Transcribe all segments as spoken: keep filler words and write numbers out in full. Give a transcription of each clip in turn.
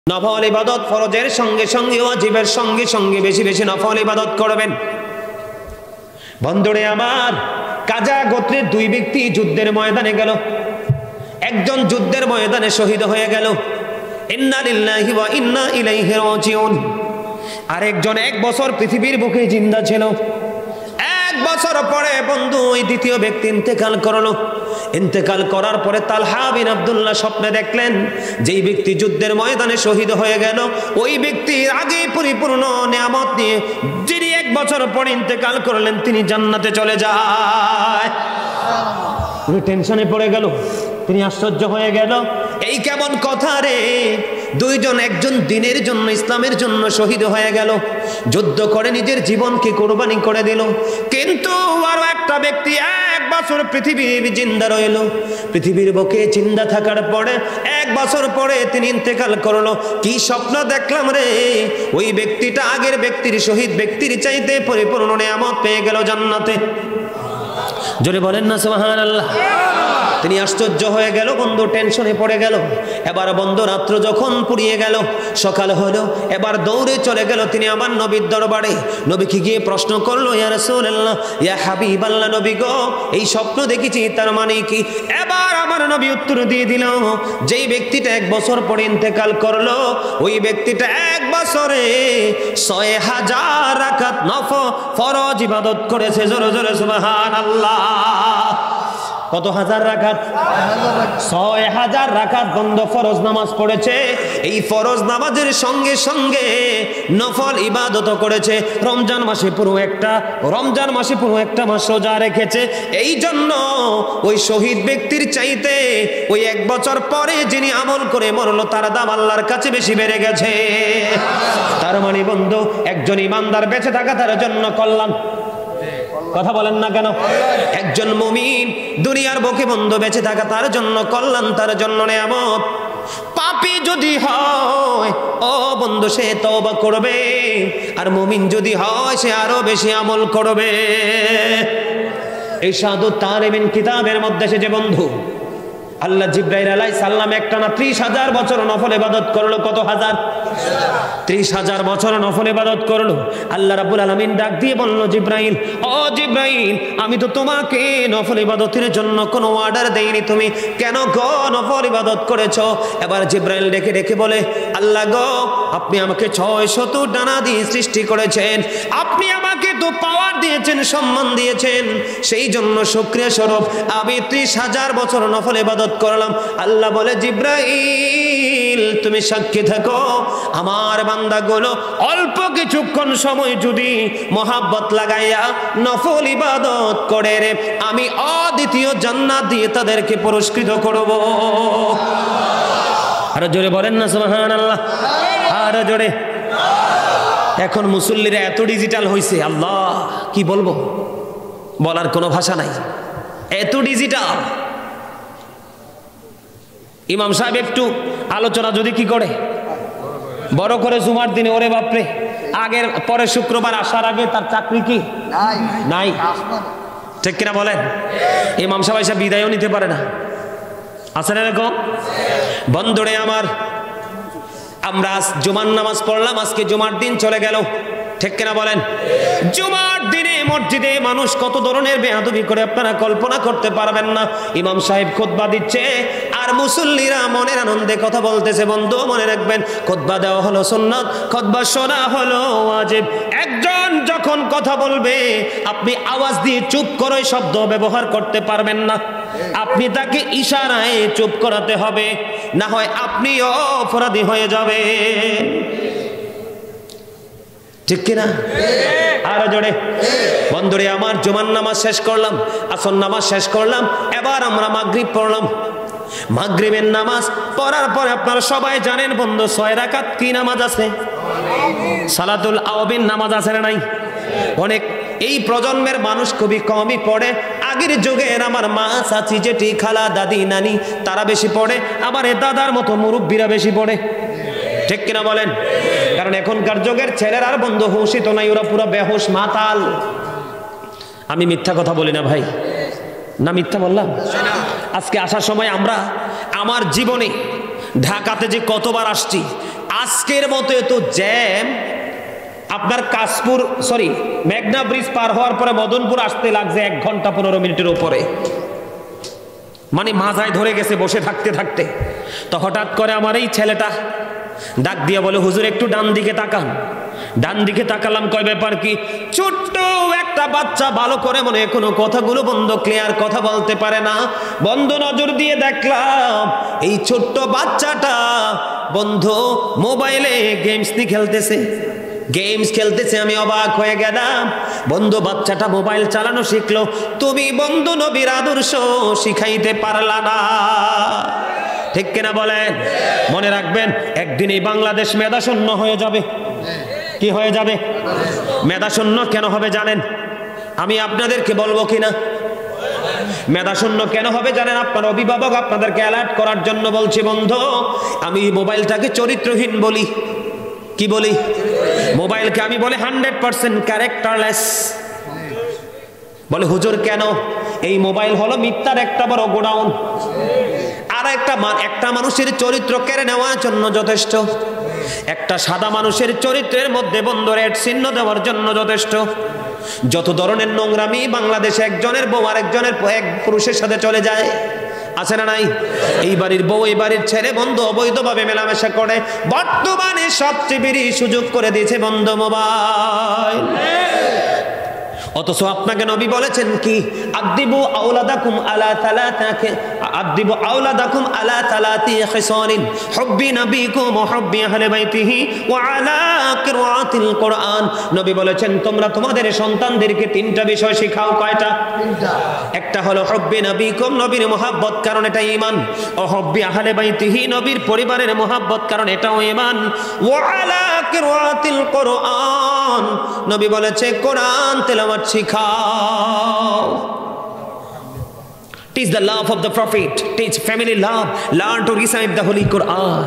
নফল ইবাদত ফরজের সঙ্গে সঙ্গে ওয়াজিবের সঙ্গে সঙ্গে বেশি বেশি নফল ইবাদত করবেন। বন্ধুরে আমার, কাজা গোত্রের দুই ব্যক্তি যুদ্ধের ময়দানে গেল। একজন যুদ্ধের ময়দানে শহীদ হয়ে গেল, ইন্না লিল্লাহি ওয়া ইন্না ইলাইহি রাজিউন। আরেকজন এক বছর পৃথিবীর বুকে জিন্দা ছিল। এক বছর পরে বন্ধু ওই দ্বিতীয় ব্যক্তি ইন্তেকাল করলো। ইন্তেকাল করার পরে তালহা বিন আব্দুল্লাহ স্বপ্নে দেখলেন যেই ব্যক্তি যুদ্ধের ময়দানে শহীদ হয়ে গেল ওই ব্যক্তির আগে পরিপূর্ণ নিয়ামত নিয়ে যিনি এক বছর পরে ইন্তেকাল করলেন তিনি জান্নাতে চলে যায়। তিনি টেনশনে পড়ে গেল, তিনি আশ্চর্য হয়ে গেল, এই কেমন কথা রে, দুইজন, একজন দিনের জন্য ইসলামের জন্য শহীদ হয়ে গেল, যুদ্ধ করে নিজের জীবনকে কোরবানি করে দিল, কিন্তু আরো একটা ব্যক্তি এক বছর পৃথিবীর জিন্দা রইল। পৃথিবীর বুকে জিন্দা থাকার পরে এক বছর পরে তিনি ইন্তেকাল করলো। কি স্বপ্ন দেখলাম রে, ওই ব্যক্তিটা আগের ব্যক্তির, শহীদ ব্যক্তির চাইতে পরিপূর্ণ নিয়ামত পেয়ে গেল জান্নাতে। জোরে বলেন না সুবহানাল্লাহ। তিনি আশ্চর্য হয়ে গেল, বন্ধু টেনশনে পড়ে গেল। এবার বন্ধু রাত্র যখন পুড়িয়ে গেল, সকাল হলো, এবার দৌড়ে চলে গেল তিনি আমার নবীর দরবারে। নবীকে গিয়ে প্রশ্ন করলো, ইয়া রাসূলুল্লাহ, ইয়া হাবিবাল্লাহ, নবী গো, এই স্বপ্ন দেখেছি, তার মানে কি? এবার আমার নবী উত্তর দিয়ে দিল, যেই ব্যক্তিটা এক বছর পরে ইন্তেকাল করলো ওই ব্যক্তিটা এক বছরে ছয় হাজার রাকাত নফল ফরজ ইবাদত করেছে। জোরে জোরে সুবহানাল্লাহ। কত হাজার রাকাত? ছয় হাজার রাকাত বন্ধ ফরজ নামাজ পড়েছে। এই ফরজ নামাজের সঙ্গে সঙ্গে নফল ইবাদত করেছে। রমজান মাসে পুরো একটা রমজান মাসে পুরো একটা মাস রোজা রেখেছে। এই জন্য ওই শহীদ ব্যক্তির চাইতে ওই এক বছর পরে যিনি আমল করে মরলো তার দাম আল্লাহর কাছে বেশি বেড়ে গেছে। তার মানে বন্ধু, একজন ইমানদার বেঁচে থাকা তার জন্য কল্যাণ। কথা বলেন না কেন? একজন মুমিন দুনিয়ার বুকে বন্ধু বেঁচে থাকা তার জন্য কল্যাণ, তার জন্য নিয়ামত। পাপী যদি হয় ও বন্ধু সে তওবা করবে, আর মুমিন যদি হয় সে আরো বেশি আমল করবে। এই সাধু তারিমিন কিতাবের মধ্যে সে যে বন্ধু আল্লাহ জিব্রাইল আলাইহিস সালাম একটানা ত্রিশ হাজার বছর নফল ইবাদত করলো। কত হাজার? ত্রিশ হাজার বছর নফল ইবাদত করলো। আল্লাহ রাব্বুল আলামিন ডাক দিয়ে বলল, জিব্রাইল, ও জিব্রাইল, আমি তো তোমাকে নফল ইবাদতের জন্য কোনো অর্ডার দেইনি, তুমি কেন গো নফল ইবাদত করেছো? এবার জিব্রাইল ডেকে ডেকে বলে, আল্লাহ গো, আপনি আমাকে ছয় শত ডানা দিয়ে সৃষ্টি করেছেন, আপনি আমাকে তো পাওয়ার দিয়েছেন, সম্মান দিয়েছেন, সেই জন্য শুকরিয়া স্বরূপ আমি ত্রিশ হাজার বছর নফল ইবাদত করলাম। আল্লাহ বলে, জিব্রাইল তুমি সাক্ষী থাকো, আমার বান্দাগুলো অল্প কিছুক্ষণ সময় যদি মহাব্বত লাগাইয়া নফল ইবাদত করে রে, আমি অদ্বিতীয় জান্নাত দিয়ে তাদেরকে পুরস্কৃত করব। আর জোরে বলেন না সুবহানাল্লাহ। আর জোরে। এখন মুসল্লিরা এত ডিজিটাল হইছে, আল্লাহ কি বলবো, বলার কোনো ভাষা নাই, এত ডিজিটাল। ইমাম সাহেব একটু আলোচনা যদি কি করে বড় করে জুমার দিনে, ওরে বাপরে, আগের পরে শুক্রবার আসার আগে তার চাকরি কি নাই? ঠিক কিনা বলেন? ইমাম সাহেব এসে বিদায়ও নিতে পারে না, আছে না এরকম? বন্ধুরে আমার, আমরা আজ জুমার নামাজ পড়লাম, আজকে জুমার দিন চলে গেল, ঠিক কিনা বলেন? জুমার দিনে মসজিদে মানুষ কত ধরনের বেয়াদবি করে আপনারা কল্পনা করতে পারবেন না। ইমাম সাহেব খুতবা দিচ্ছে আর মুসল্লিরা মনের আনন্দে কথা বলতেছে। বন্ধু মনে রাখবেন, খুতবা দেওয়া হলো সুন্নাত, খুতবা শোনা হলো ওয়াজিব। একজন যখন কথা বলবে আপনি আওয়াজ দিয়ে চুপ করে শব্দ ব্যবহার করতে পারবেন না, আপনি তাকে ইশারায় চুপ করাতে হবে, না হয় আপনিও অপরাধী হয়ে যাবেন। ঠিক কিনা? আর জোরে। বন্ধুরে আমার, জুমার নামাজ শেষ করলাম, আসর নামাজ শেষ করলাম, এবার আমরা মাগরিব পড়লাম। মাগরিবের নামাজ পড়ার পরে আপনারা সবাই জানেন বন্ধু, ছয় রাকাত কি নামাজ আছে? সালাতুল আওয়াবিন নামাজ আছে না নাই? অনেক এই প্রজন্মের মানুষ খুবই কমই পড়ে। আগের যুগের আমার মা, চাচি, জেঠি, খালা, দাদি, নানি তারা বেশি পড়ে, আবার এ দাদার মতো মুরব্বীরা বেশি পড়ে। ঠিক কিনা বলেন? কারণ এখনকার যুগের ছেলেরা আর বন্ধু হুঁশই তো নাই, ওরা পুরো বেহুশ মাতাল। আমি মিথ্যা কথা বলি না ভাই, না মিথ্যা বললাম? আজকে আসার সময় আমরা, আমার জীবনে ঢাকাতে যে কতবার আসছি, আজকের মতো এত জ্যাম, আপনার কাশপুর সরি মেঘনা ব্রিজ পার হওয়ার পরে মদনপুর আসতে লাগছে এক ঘন্টা পনেরো মিনিটের উপরে, মানে মাথায় ধরে গেছে বসে থাকতে থাকতে। তো হঠাৎ করে আমার এই ছেলেটা ডাক দিয়ে বলে, হুজুর একটু ডান দিকে তাকান। ডান দিকে তাকালাম, কয় ব্যাপার কি? ছোট্ট একটা বাচ্চা, ভালো করে মনে কোনো কথাগুলো বন্ধ ক্লিয়ার কথা বলতে পারে না। বন্ধ নজর দিয়ে দেখলাম এই ছোট্ট বাচ্চাটা বন্ধু মোবাইলে গেমস নিয়ে খেলতেছে, গেমস খেলতেছে। আমি অবাক হয়ে গেলাম, বন্ধু বাচ্চাটা মোবাইল চালানো শিখলো, তুমি বন্ধু নবীর আদর্শ শিখাইতে পারলা না। ঠিক কিনা বলেন? মনে রাখবেন, একদিন এই বাংলাদেশ মেধাশূন্য হয়ে যাবে। কি হয়ে যাবে? মেধাশূন্য কেন হবে জানেন? আমি আপনাদেরকে বলবো কিনা? মেধাশূন্য কেন হবে জানেন? আপনার অভিভাবক আপনাদেরকে অ্যালার্ট করার জন্য বলছে, বন্ধু আমি মোবাইলটাকে চরিত্রহীন বলি। কি বলি? মোবাইলকে আমি বলে হান্ড্রেড পার্সেন্ট ক্যারেক্টারলেস। বলে হুজুর কেন? এই মোবাইল হলো মিথ্যার একটা বড় গোডাউন, আর একটা একটা মানুষের চরিত্র কেড়ে নেওয়ার জন্য যথেষ্ট। একটা সাদা মানুষের চরিত্রের মধ্যে বন্ধ রেড চিহ্ন দেওয়ার জন্য যথেষ্ট। যত ধরনের নোংরামি বাংলাদেশে একজনের বউ আরেকজনের এক পুরুষের সাথে চলে যায়, আছে না নাই? এই বাড়ির বউ এই বাড়ির ছেলে বন্ধু অবৈধভাবে মেলামেশা করে। বর্তমানে সবচেয়ে বেশি সুযোগ করে দিয়েছে বন্ধু মোবাইল। অথচ আপনাকে নবী বলেছেন কি? আদিবু আওলাদাকুম আলা তালাতাকে আদিবু আওলাদাকুম আলা তালাতি খিসানিন হুব্বি নবিকুম ওয়া হুব্বি আহলে বাইতিহি ওয়া আলা কিরাআতিল কোরআন। নবী বলেছেন তোমরা তোমাদের সন্তানদেরকে তিনটা বিষয় শেখাও। কয়টা? তিনটা। একটা হলো হুব্বি নবিকুম, নবীর মুহাব্বত, কারণ এটা ঈমান। ওয়া হুব্বি আহলে বাইতিহি, নবীর পরিবারের মুহাব্বত, কারণ এটাও ঈমান। ওয়া আলা কিরাআতিল কোরআন, নবী বলেছে কোরআন তেলাওয়াত শিখাও। Teach the love of the Prophet, teach family love, learn to recite the Holy Quran.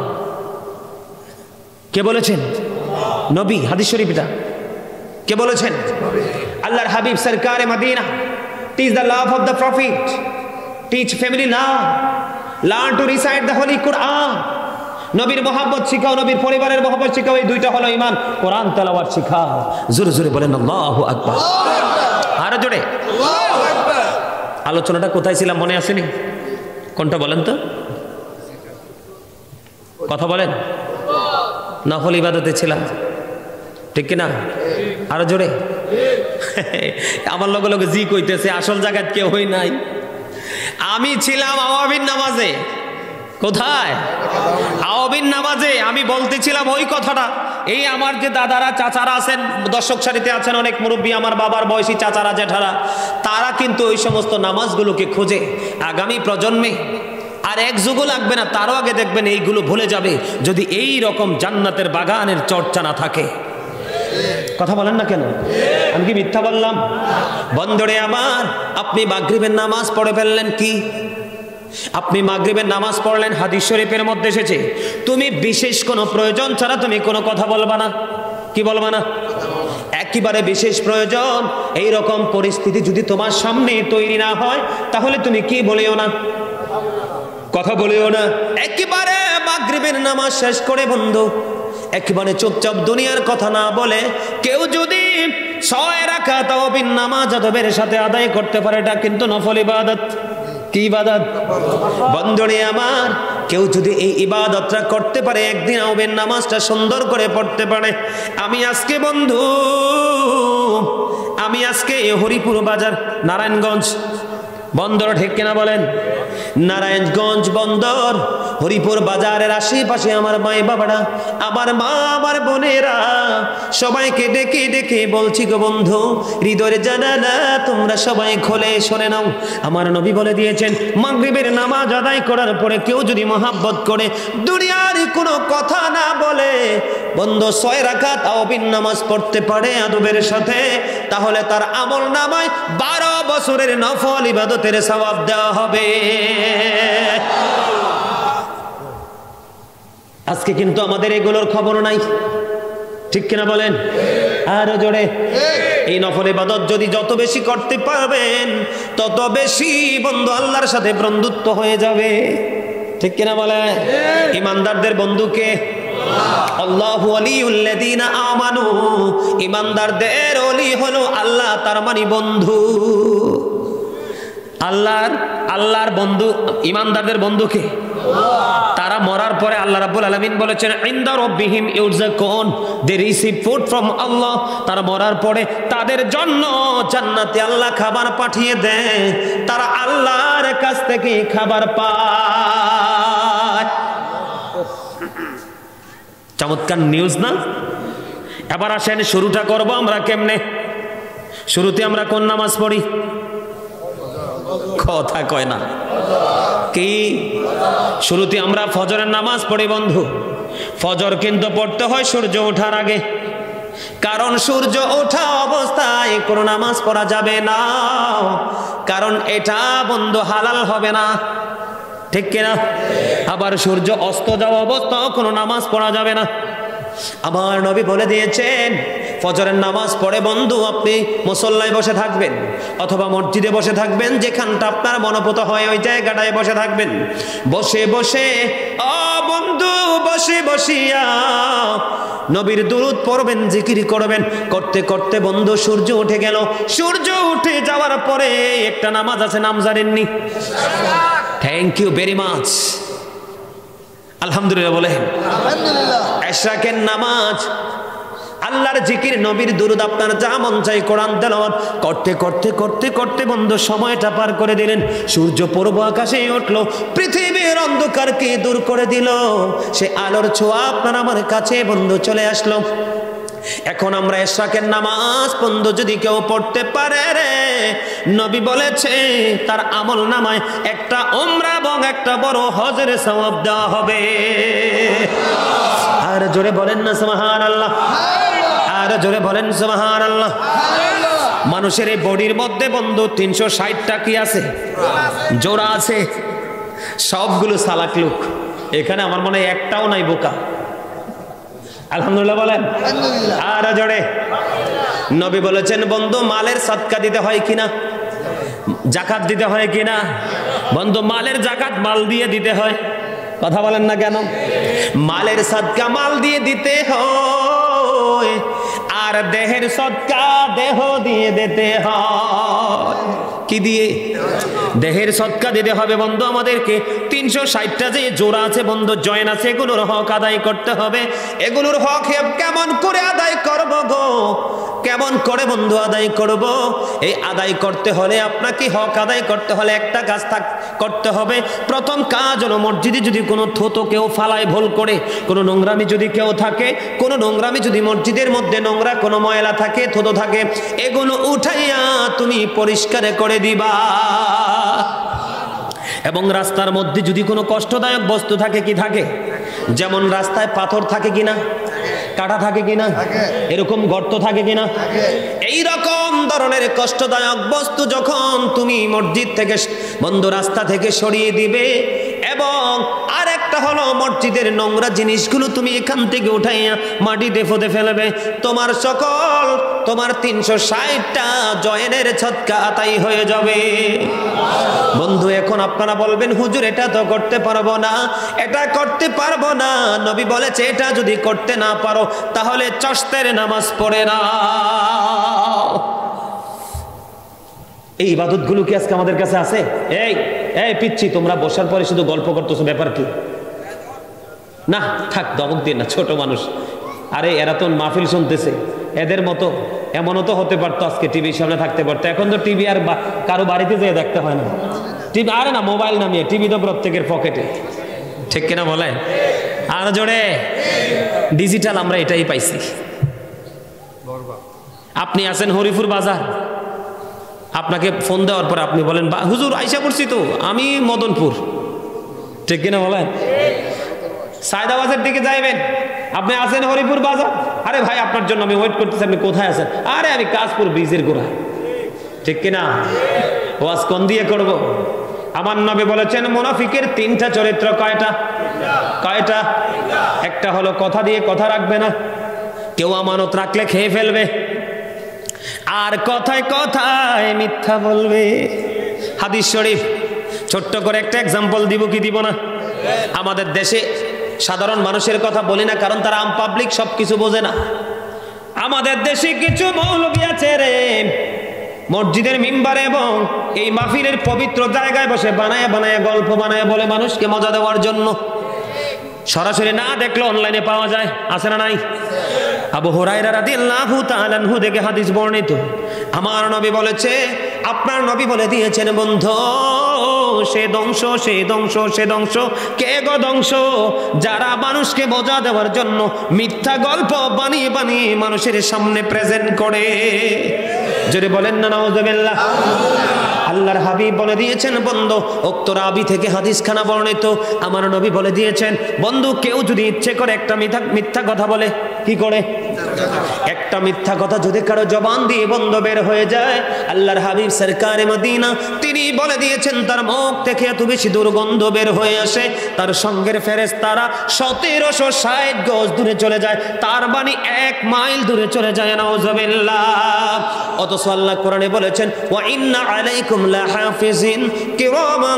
কে বলেছেন? নবী। হাদিস শরীফ এটা কে বলেছেন? আল্লাহর হাবিব সরকারে মদিনা। Teach the love of the Prophet, teach family love, learn to recite the Holy Quran. নবীর মহব্বত শিখাও, নবীর পরিবারের মহব্বত শিখাও, এই দুইটা হলো ঈমান। কোরআন তেলাওয়াত শিখাও। জোরে জোরে বলেন আল্লাহু আকবার। আরো জোরে আল্লাহু আকবার। আলোচনাটা কোথায় ছিলাম মনে আসেনি? কোনটা বলেন তো? কথা বলেন। নফল ইবাদতে ছিলাম, ঠিক কিনা? আরো জোরে। আমার লগে লগে জি কইতেছে, আসল জায়গায় কেউ হই নাই। আমি ছিলাম আওয়াবিন নামাজে। কোথায়? আওয়াবিন নামাজে। আমি বলতেছিলাম ওই কথাটা। এই আমার যে দাদারা চাচারা আছেন, দর্শক সারিতে আছেন অনেক মুরব্বী, আমার বাবার বয়সী চাচারা জেঠারা, তারা কিন্তু ওই সমস্ত নামাজগুলোকে খোঁজে আগামী প্রজন্মে। আর এক যুগও লাগবে না, তারও আগে দেখবেন এইগুলো ভুলে যাবে যদি এই রকম জান্নাতের বাগানের চর্চা না থাকে। কথা বলেন না কেন? আমি কি মিথ্যা বললাম? বন্ধুরে আমার, আপনি মাগরিবের নামাজ পড়ে ফেললেন। কি? আপনি মাগরিবের নামাজ পড়লেন, হাদিস শরীফের মধ্যে এসেছে তুমি বিশেষ কোনো প্রয়োজন ছাড়া তুমি কোনো কথা বলবা না। কি বলবা না? একেবারে বিশেষ প্রয়োজন এই রকম পরিস্থিতি যদি তোমার সামনে তৈরি না হয়, তাহলে তুমি কি বলিও না, কথা বলিও না। একেবারে মাগরিবের নামাজ শেষ করে বন্ধু একেবারে চুপচাপ দুনিয়ার কথা না বলে কেউ যদি ছয় রাকাত তাওবিন নামাজ আদবের সাথে আদায় করতে পারে, এটা কিন্তু নফল ইবাদত। কি ইবাদত? বন্ধুরে আমার, কেউ যদি এই ইবাদতটা করতে পারে, একদিন আওবের নামাজটা সুন্দর করে পড়তে পারে, আমি আজকে বন্ধু আমি আজকে হরিপুর বাজার নারায়ণগঞ্জ বন্দর, ঠিক কিনা বলেন? নারায়ণগঞ্জ বন্দর হরিপুর বাজারের আশেপাশে আমার মাই বাবারা, আমার মা আমার বোনেরা সবাইকে ডেকে ডেকে বলছি গো বন্ধু, হৃদয়ের জানালা তোমরা সবাই খোলে শুনে নাও। আমার নবী বলে দিয়েছেন, মাগরিবের নামাজ আদায় করার পরে কেউ যদি মহাব্বত করে দুনিয়ার কোনো কথা না বলে বন্ধু ছয় রাকাত তাওবিন নামাজ পড়তে পারে আদবের সাথে, তাহলে তার আমল নামায় বারো বছরের নফল ইবাদতের সওয়াব দেওয়া হবে। আজকে কিন্তু আমাদের এগুলোর খবর নাই, ঠিক কিনা বলেন? আরো জোরে। এই নফল ইবাদত যদি যত বেশি করতে পারবেন তত বেশি বন্ধু আল্লাহর সাথে বন্ধুত্ব হয়ে যাবে, ঠিক কিনা বলে? ইমানদারদের বন্ধুকে আল্লাহু ওয়ালিউল্লাযীনা আমানু, ঈমানদারদের ওলি হলো আল্লাহ, তার মানে বন্ধু। আল্লাহর আল্লাহর বন্ধু, ঈমানদারদের বন্ধু কে? তারা মরার পরে আল্লাহ রাব্বুল আলামিন বলেছেন ইনদা রাব্বিহিম ইউরযাকুন, they receive food from Allah. তারা মরার পরে তাদের জন্য জান্নাতে আল্লাহ খাবার পাঠিয়ে দেয়, তারা আল্লাহর কাছ থেকে খাবার পায়। চমৎকার নিউজ না? এবার আসেন শুরুটা করব আমরা কেমনে। শুরুতে আমরা কোন নামাজ পড়ি? কথা কয় না কি? শুরুতে আমরা ফজরের নামাজ পড়ি বন্ধু। ফজর কিন্তু পড়তে হয় সূর্য ওঠার আগে, কারণ সূর্য ওঠা অবস্থায় কোনো নামাজ পড়া যাবে না, কারণ এটা বন্ধু হালাল হবে না, ঠিক কিনা? আবার সূর্য অস্ত যাওয়া অবস্থায় কোনো নামাজ পড়া যাবে না। আমার নবী বলে দিয়েছেন ফজরের নামাজ পড়ে বন্ধু আপনি মুসল্লায় বসে থাকবেন অথবা মসজিদে বসে থাকবেন, যেখানটা আপনার মনোপুত হয় ওই জায়গাটায় বসে থাকবেন। বসে বসে ও বন্ধু বসে বসিয়া নবীর দুরূদ পড়বেন, জিকির করবেন। করতে করতে বন্ধু সূর্য উঠে গেল। সূর্য উঠে যাওয়ার পরে একটা নামাজ আছে, নাম জানেননি? থ্যাংক ইউ ভেরি মাচ, আলহামদুলিল্লাহ বলে আলহামদুলিল্লাহ। ইশরাকের নামাজ, আল্লাহর জিকির, নবীর দুরূদ, আপনার যা মন চাই কোরআন তেলাওয়াত করতে করতে করতে করতে বন্ধু সময়টা পার করে দিলেন। সূর্য পূর্ব আকাশে উঠলো, পৃথিবীর অন্ধকারকে দূর করে দিল, সে আলোর ছোঁয়া আপনার আমার কাছে বন্ধু চলে আসলো। এখন আমরা ইশরাকের নামাজ বন্ধু যদি কেউ পড়তে পারে রে, নবী বলেছে তার আমল নামায় একটা উমরা এবং একটা বড় হজের সওয়াব দেওয়া হবে। আর জোরে বলেন না সুবহানাল্লাহ, আর জোরে বলেন সুবহানাল্লাহ। মানুষের এই বডির মধ্যে বন্ধু তিনশো ষাটটা কি আছে? জোড়া আছে, সবগুলো সালাক লোক। এখানে আমার মনে হয় একটাও নাই বোকা। আলহামদুলিল্লাহ বলেন আর জোরে। নবী বলেছেন বন্ধু মালের সাদকা দিতে হয় কিনা, যাকাত দিতে হয় কিনা? বন্ধু মালের যাকাত মাল দিয়ে দিতে হয়। কথা বলেন না কেন? মালের সাদকা মাল দিয়ে দিতে হয়, আর দেহের সদকা দেহ দিয়ে দিতে হয়। কি দিয়ে? দেহের সদকা দিতে হবে বন্ধু। আমাদেরকে তিনশো ষাটটা যে জোড়া আছে বন্ধু, জয়েন আছে, এগুলোর হক আদায় করতে হবে। এগুলোর হক কেমন করে আদায় করব গো? কেমন করে বন্ধু আদায় করব? এই আদায় করতে হলে আপনাকে হক আদায় করতে হলে একটা কাজ থাক করতে হবে। প্রথম কাজ হলো মসজিদে যদি কোনো থুতো কেউ ফালায় ভুল করে, কোনো নোংরামি যদি কেউ থাকে, কোনো নোংরামি যদি মসজিদের মধ্যে নোংরা কোনো ময়লা থাকে, থুতো থাকে, এগুলো উঠাইয়া তুমি পরিষ্কার করে দিবা। এবং রাস্তার মধ্যে যদি কোনো কষ্টদায়ক বস্তু থাকে, কি থাকে? যেমন রাস্তায় পাথর থাকে কিনা, কাটা থাকে কিনা, এরকম গর্ত থাকে কিনা, এই রকম ধরনের কষ্টদায়ক বস্তু যখন তুমি মসজিদ থেকে বন্ধ রাস্তা থেকে সরিয়ে দিবে, এবং আর একটা হলো মসজিদের নোংরা জিনিসগুলো তুমি এখান থেকে উঠাইয়া মাটিতে ফুঁদে ফেলবে, তোমার সকল তোমার তিনশো ষাটটা জয়েনের ছটকা আতাই হয়ে যাবে বন্ধু। এখন আপনারা বলবেন হুজুর এটা তো করতে পারবো না, এটা করতে পারবো না। নবী বলেছে এটা যদি করতে না পারো তাহলে চশতের নামাজ পড়ে না। এই ইবাদতগুলো কি আজকে আমাদের কাছে আছে? এই এই পিচ্ছি, তোমরা বসার পরে শুধু গল্প করতেছো, ব্যাপার কি? না থাক, দমক দিয়ে না, ছোট মানুষ। আরে এরা তো মাহফিল শুনতেছে, এদের মতো এমনও তো হতে পারতো আজকে টিভির সামনে থাকতে পারতো। এখন তো টিভি আর কারো বাড়িতে যেয়ে দেখতে হয় না। টিভি আরে না, মোবাইল নামিয়ে টিভি তো প্রত্যেকের পকেটে, ঠিক কিনা বলে? আর জোরে ডিজিটাল আমরা এটাই পাইছি। আপনি আছেন হরিপুর বাজার, আপনাকে ফোন দেওয়ার পরে আপনি বলেন হুজুর আইসা পড়ছি তো, আমি মদনপুর, ঠিক কিনা বলেন? সায়দাবাদের দিকে যাইবেন, আপনি আছেন হরিপুর বাজার, আরে ভাই আপনার জন্য আমি ওয়েট করতেছি, আপনি কোথায় আছেন? আরে আমি কাশপুর ব্রিজের গোড়ায়, ঠিক কিনা? ওয়াজ কোন দিয়ে করব? আমার নবী বলেছেন মুনাফিকের তিনটা চরিত্র। কয়টা? কয়টা? একটা হলো কথা দিয়ে কথা রাখবে না, কেউ আমানত রাখলে খেয়ে ফেলবে, আর কথায় কথায় মিথ্যা বলবে। হাদিস শরীফ ছোট্ট করে একটা এক্সাম্পল দিব কি দিব না? আমাদের দেশে সাধারণ মানুষের কথা বলি না, কারণ তারা আম পাবলিক সব কিছু বোঝে না। আমাদের দেশে কিছু মৌলবী আছে রে, মসজিদের মিম্বারে এবং এই মাহফিলের পবিত্র জায়গায় বসে বানায় বানায় গল্প বানায় বলে মানুষকে মজা দেওয়ার জন্য। সরাসরি না দেখলে অনলাইনে পাওয়া যায়, আছে না নাই? আবু হুরায়রা রাদিয়াল্লাহু তাআলা আনহু থেকে হাদিস বর্ণিত, আমার নবী বলেছে, আপনার নবী বলে দিয়েছেন, বন্ধু সে ধ্বংস সে ধ্বংস সে ধ্বংস। কে গো ধ্বংস? যারা মানুষকে বোঝা দেওয়ার জন্য মিথ্যা গল্প বানিয়ে বানিয়ে মানুষের সামনে প্রেজেন্ট করে। যদি বলেন না নাউযুবিল্লাহ। আল্লাহর হাবিব বলে দিয়েছেন বন্ধু, উক্ত রাবী থেকে হাদিসখানা বর্ণিত, আমার নবী বলে দিয়েছেন বন্ধু, কেউ যদি ইচ্ছে করে একটা মিথ্যা মিথ্যা কথা বলে, কি করে? একটা মিথ্যা কথা যদি কারো জবান দিয়ে বন্ধ বের হয়ে যায়, আল্লাহর হাবিব সরকারে মদিনা তিনি বলে দিয়েছেন তার মুখ থেকে এত বেশি দুর্গন্ধ বের হয়ে আসে, তার সঙ্গের ফেরেশতারা সতেরোশো ষাট গজ দূরে চলে যায়, তার বাণী এক মাইল দূরে চলে যায়। নাউযুবিল্লাহ। অথচ আল্লাহ কোরআনে বলেছেন, ওয়া ইন্না আলাইকুম লাহাফিজিন কিরামান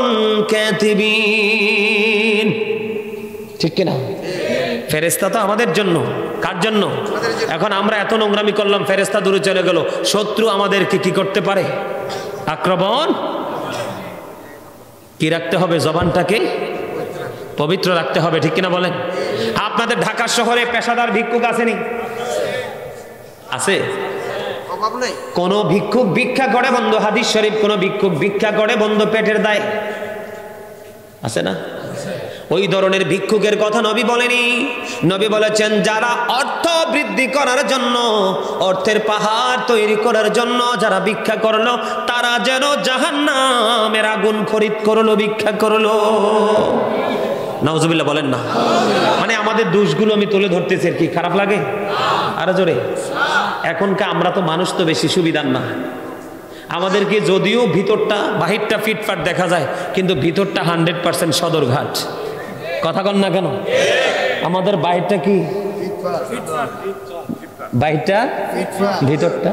কাতিবিন। ঠিক কি না? ফেরেশতা তো আমাদের জন্য। কার জন্য? এখন আমরা এত নোংরামি করলাম, ফেরেশতা দূরে চলে গেল, শত্রু আমাদেরকে কি করতে পারে? আক্রমণ। কি রাখতে হবে? জবানটাকে পবিত্র রাখতে হবে, ঠিক কিনা বলেন? আপনাদের ঢাকা শহরে পেশাদার ভিক্ষুক আসেনি? আছে? কোন ভিক্ষুক ভিক্ষা করে বন্ধু, হাদিস শরীফ, কোন ভিক্ষুক ভিক্ষা করে বন্ধু পেটের দায়? আছে না? ওই ধরনের ভিক্ষুকের কথা নবী বলেনি। নবী বলেছেন, যারা অর্থ বৃদ্ধি করার জন্য, অর্থের পাহাড় তৈরি করার জন্য যারা ভিক্ষা করলো, তারা যেন জাহান্নামের আগুন খরিদ করলো, ভিক্ষা করলো। নাউজুবিল্লাহ বলেন না। মানে আমাদের দোষগুলো আমি তুলে ধরতেছি, আর কি খারাপ লাগে? আরো জোরে। এখনকার আমরা তো মানুষ তো বেশি সুবিধার না, আমাদেরকে যদিও ভিতরটা বাহিরটা ফিটফাট দেখা যায়, কিন্তু ভিতরটা হান্ড্রেড পার্সেন্ট সদরঘাট। কথা কন না কেন? আমাদের বাহিরটা কি? বাহিরটা ভিতরটা।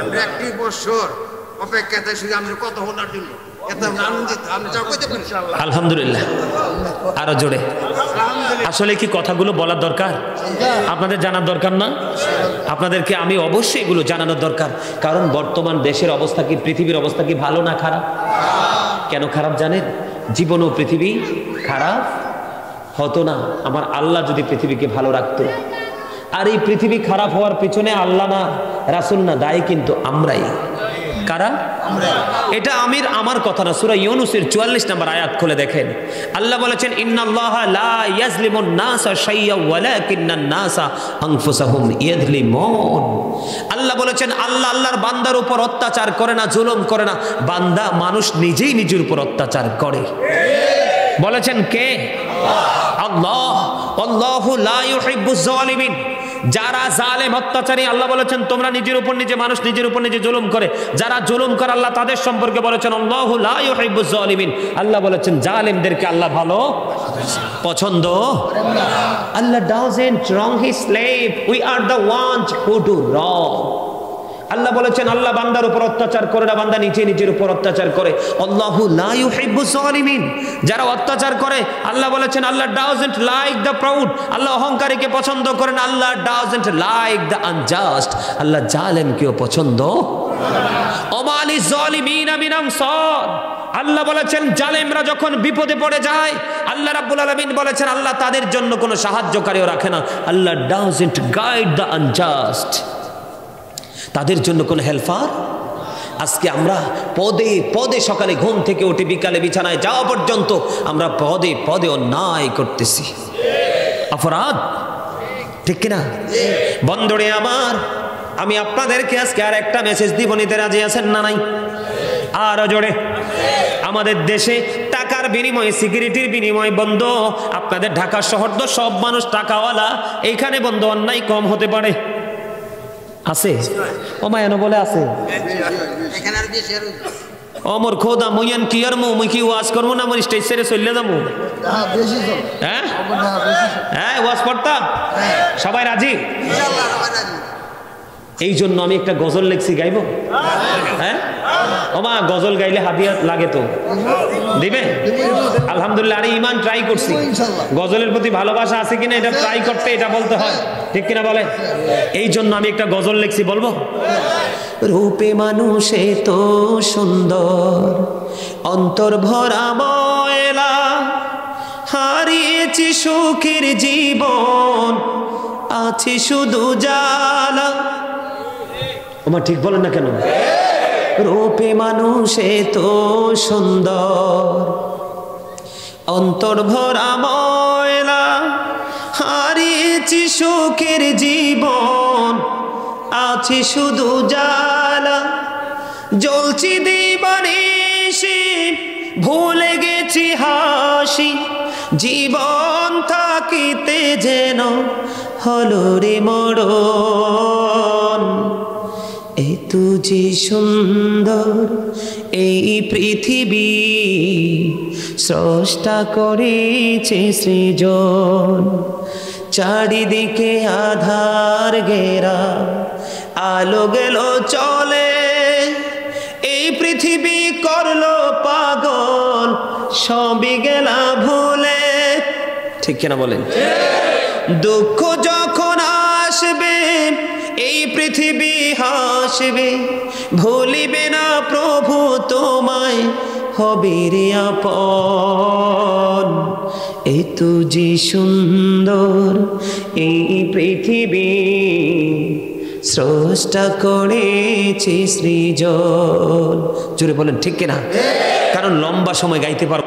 আলহামদুলিল্লাহ। আরো জোরে। আসলে কি কথাগুলো বলার দরকার? আপনাদের জানার দরকার না? আপনাদেরকে আমি অবশ্যই এগুলো জানানোর দরকার, কারণ বর্তমান দেশের অবস্থা কি, পৃথিবীর অবস্থা কি ভালো না খারাপ? কেন খারাপ জানেন? জীবন ও পৃথিবী খারাপ হতো না আমার আল্লাহ যদি পৃথিবীকে ভালো রাখতো। আর এই পৃথিবী খারাপ হওয়ার পিছনে আল্লাহ না, রাসূল না, দায়ী কিন্তু আমরাই। কারা? এটা আমির আমার কথা না, সূরা ইউনূসের চুয়াল্লিশ নম্বর আয়াত খুলে দেখেন। আল্লাহ বলেছেন, ইন্নাল্লাহা লা ইয়াজলিমুন নাসা শাইয়্যান ওয়ালাকিন্নান নাসা আনফুসাহুম ইয়াজলিমুন। আল্লাহ বলেছেন, আল্লাহ আল্লাহর বান্দার উপর অত্যাচার করে না, জুলুম করে না, বান্দা মানুষ নিজেই নিজের উপর অত্যাচার করে। বলেছেন কে? আল্লাহ। আল্লাহু লা ইউহিব্বুজ জালিমিন। যারা জালেম, অত্যাচারী, আল্লাহ বলেছেন তোমরা নিজের উপর নিজে, মানুষ নিজের উপর নিজে জুলুম করে, যারা জুলুম করে আল্লাহ তাদের সম্পর্কে বলেছেন আল্লাহু লা ইউহিব্বুজ জালিমিন। আল্লাহ বলেছেন জালেমদেরকে আল্লাহ ভালো পছন্দ। আল্লাহ doesn't wrong his slave, we are the ones who do wrong। আল্লাহ বলেছেন আল্লাহ বান্দার উপর অত্যাচার করে না, বান্দা নিজে নিজের উপর অত্যাচার করে। আল্লাহু লা ইউহিব্বুজ জালিমিন। যারা অত্যাচার করে আল্লাহ বলেছেন Allah doesn't like the proud, আল্লাহ অহংকারীকে পছন্দ করেন। Allah doesn't like the unjust, আল্লাহ জালেমকেও পছন্দ। ওমা লিজ জালিমিনা মিন আনসার। আল্লাহ বলেছেন জালেমরা যখন বিপদে পড়ে যায়, আল্লাহ রাব্বুল আলামিন বলেছেন আল্লাহ তাদের জন্য কোনো সাহায্যকারীও রাখে না। Allah doesn't guide the unjust, তাদের জন্য কোনো হেল্পার। আজকে আমরা পদে পদে সকালে ঘুম থেকে উঠে বিকালে বিছানায় যাওয়া পর্যন্ত আমরা পদে পদে অন্যায় করতেছি, অপরাধ, ঠিক কিনা? বন্ধুরে আমার, আমি আপনাদেরকে আজকে আর একটা মেসেজ দিব, নিতে রাজি আছেন না নাই? আরো জোরে। আমাদের দেশে টাকার বিনিময়ে, সিকিউরিটির বিনিময়ে বন্ধু, আপনাদের ঢাকা শহর তো সব মানুষ টাকাওয়ালা, এইখানে বন্ধু অন্যায় কম হতে পারে? আছে? ও মায়ানো বলে আছে। অমর খোদা মুইয়ান কি আর মুই কি ওয়াজ করব না, আমার স্টেজ ছেড়ে চলে যাবো? হ্যাঁ হ্যাঁ, ওয়াজ করতাম। সবাই রাজি? এই জন্য আমি একটা গজল লিখছি, গাইব? হ্যাঁ ওমা, গজল গাইলে হাদিয়া লাগে তো দিবে? আলহামদুলিল্লাহ। আরে ইমান ট্রাই করছি, গজলের প্রতি ভালোবাসা আছে কিনা এটা ট্রাই করতে এটা বলতে হয়, ঠিক কিনা বলে? এই জন্য আমি একটা গজল লিখছি, বলবো? রূপে মানুষে তো সুন্দর, অন্তর ভরা ময়লা, হারিয়েছি সুখের জীবন, আছে শুধু জ্বালা। ওমা ঠিক বলেন না কেন? রূপে মানুষে তো সুন্দর, অন্তর ভরা ময়লা, হারিয়েছি সুখের জীবন, আছে শুধু জ্বালা। জ্বলছি দিবানিশি, ভুলে গেছি হাসি, জীবন থাকিতে যেন হলো রে মরণ। এই তুজি সুন্দর এই পৃথিবী, স্রষ্টা করেছে সৃজন, চারিদিকে আধার ঘেরা, আলো গেল চলে, এই পৃথিবী করলো পাগল, সবই গেলা ভুলে। ঠিক কিনা বলেন? দুঃখ যখন আসবে এই পৃথিবী হাসবে, ভুলিবে না প্রভু তোমায়, হবে রে আপন। এই তুজি সুন্দর এই পৃথিবী, স্রষ্টা করেছে সৃজন। জোরে বলেন ঠিক কিনা? কারণ লম্বা সময় গাইতে পারো।